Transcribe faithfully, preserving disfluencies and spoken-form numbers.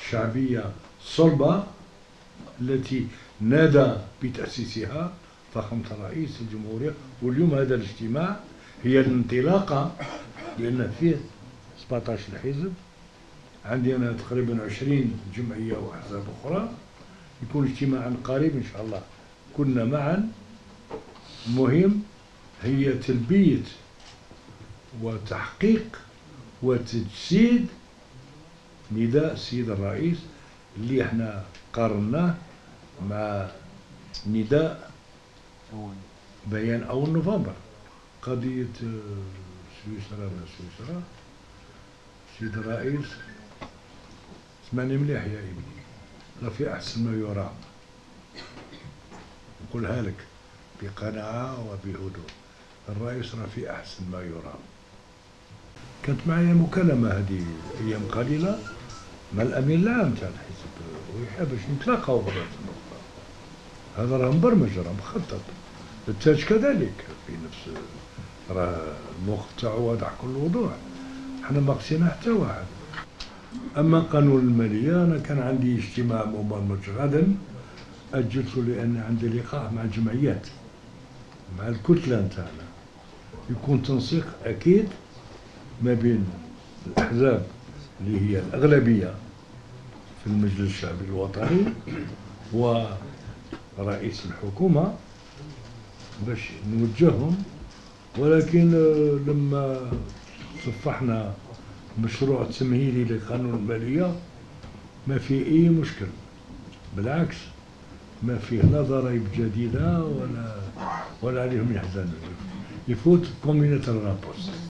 شعبية صلبة التي نادى بتأسيسها فخامة رئيس الجمهورية. واليوم هذا الاجتماع هي الانطلاقة، لأن فيه سبعطاش حزب، عندنا تقريبا عشرين جمعية وأحزاب أخرى. يكون اجتماعا قريب إن شاء الله كنا معا. المهم هي تلبية وتحقيق وتجسيد نداء السيد الرئيس اللي احنا قارناه مع نداء بيان أول نوفمبر، قضية سويسرا ما سويسرا. السيد الرئيس اسمعني مليح يا ابني، راه في أحسن ما يرام، نقولها لك بقناعة وبهدوء. الرئيس راه في أحسن ما يرام. كانت معايا مكالمة هذه أيام قليلة مع الأمين العام تاع الحزب ويحب باش نتلاقاو بهذا النقطة. هذا راه مبرمج، راه مخطط. التاج كذلك في نفس، راه المخ تاعو واضح كل وضوح. احنا ما قسينا حتى واحد. أما قانون المالية أنا كان عندي اجتماع مبرمج غدا، أجلته لأن عندي لقاء مع الجمعيات مع الكتلة نتاعنا. يكون تنسيق أكيد ما بين الأحزاب اللي هي الأغلبية في المجلس الشعبي الوطني ورئيس الحكومة باش نوجههم. ولكن لما صفحنا مشروع تمهيدي لقانون المالية ما في أي مشكل، بالعكس ما فيه لا ضرائب جديدة ولا ولا عليهم يحزنوا، يفوت كوميونيتي رابورت.